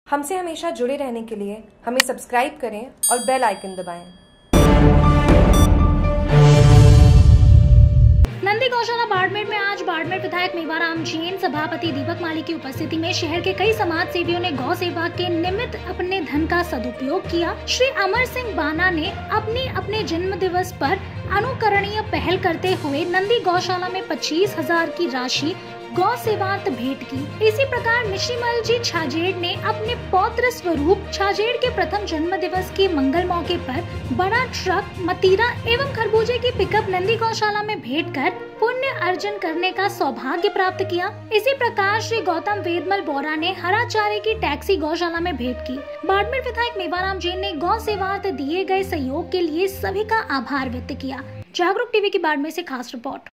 हमसे हमेशा जुड़े रहने के लिए हमें सब्सक्राइब करें और बेल आइकन दबाएं। नंदी गौशाला बाड़मेर में आज बाड़मेर विधायक मेवाराम जैन, सभापति दीपक माली की उपस्थिति में शहर के कई समाज सेवियों ने गौ सेवा के निमित्त अपने धन का सदुपयोग किया। श्री अमर सिंह बाना ने अपने जन्म दिवस पर अनुकरणीय पहल करते हुए नंदी गौशाला में 25,000 की राशि गौ सेवांत भेंट की। इसी प्रकार मिश्रीमल जी छाजेड़ ने अपने पौत्र स्वरूप छाजेड़ के प्रथम जन्म दिवस के मंगल मौके पर बड़ा ट्रक, मतीरा एवं खरबूजे की पिकअप नंदी गौशाला में भेंट कर पुण्य अर्जन करने का सौभाग्य प्राप्त किया। इसी प्रकार श्री गौतम वेदमल बोरा ने हरा चारे की टैक्सी गौशाला में भेंट की। बाड़मेर विधायक मेवाराम जैन ने गौ सेवांत दिए गए सहयोग के लिए सभी का आभार व्यक्त किया। जागरूक टीवी की बाड़मेर से खास रिपोर्ट।